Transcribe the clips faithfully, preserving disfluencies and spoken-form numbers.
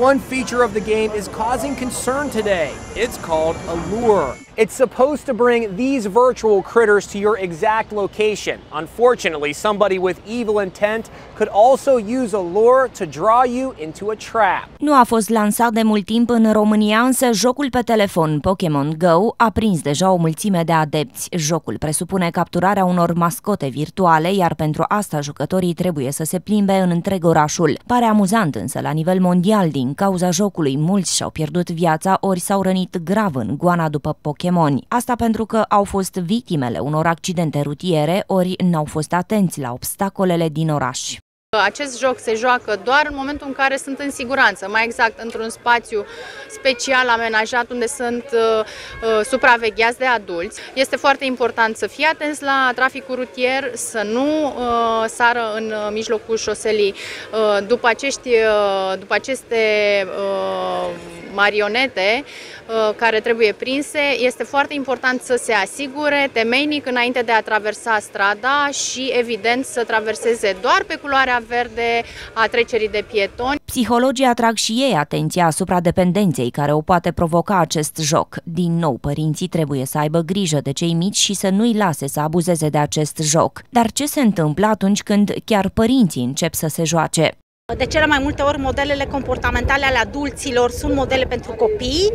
one feature of the game is causing concern today. It's called a lure. It's supposed to bring these virtual critters to your exact location. Unfortunately, somebody with evil intent could also use a lure to draw you into a trap. Nu a fost lansat de mult timp în România, însă jocul pe telefon Pokémon Go a prins deja o mulțime de adepți. Jocul presupune capturarea unor mascote virtuale, iar pentru asta jucătorii trebuie să se plimbe în întreg orașul. Pare amuzant, însă la nivel mondial, din cauza jocului, mulți și-au pierdut viața ori s-au rănit grav în goana după Pokémon. Asta pentru că au fost victimele unor accidente rutiere ori n-au fost atenți la obstacolele din oraș. Acest joc se joacă doar în momentul în care sunt în siguranță, mai exact într-un spațiu special amenajat unde sunt uh, uh, supravegheați de adulți. Este foarte important să fie atenți la traficul rutier, să nu uh, sară în mijlocul șoselii uh, după, acești, uh, după aceste uh, marionete uh, care trebuie prinse. Este foarte important să se asigure temeinic înainte de a traversa strada și, evident, să traverseze doar pe culoarea verde a trecerii de pietoni. Psihologii atrag și ei atenția asupra dependenței care o poate provoca acest joc. Din nou, părinții trebuie să aibă grijă de cei mici și să nu-i lase să abuzeze de acest joc. Dar ce se întâmplă atunci când chiar părinții încep să se joace? De cele mai multe ori, modelele comportamentale ale adulților sunt modele pentru copii.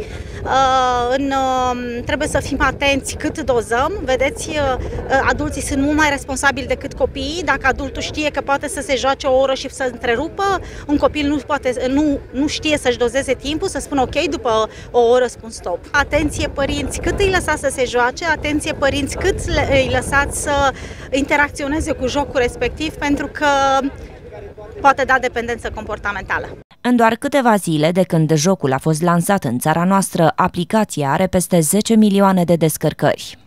Trebuie să fim atenți cât dozăm. Vedeți, adulții sunt mult mai responsabili decât copiii. Dacă adultul știe că poate să se joace o oră și să întrerupă, un copil nu, poate, nu, nu știe să-și dozeze timpul, să spună ok, după o oră spun stop. Atenție părinți, cât îi lăsați să se joace, atenție părinți, cât îi lăsați să interacționeze cu jocul respectiv, pentru că poate da dependență comportamentală. În doar câteva zile de când jocul a fost lansat în țara noastră, aplicația are peste zece milioane de descărcări.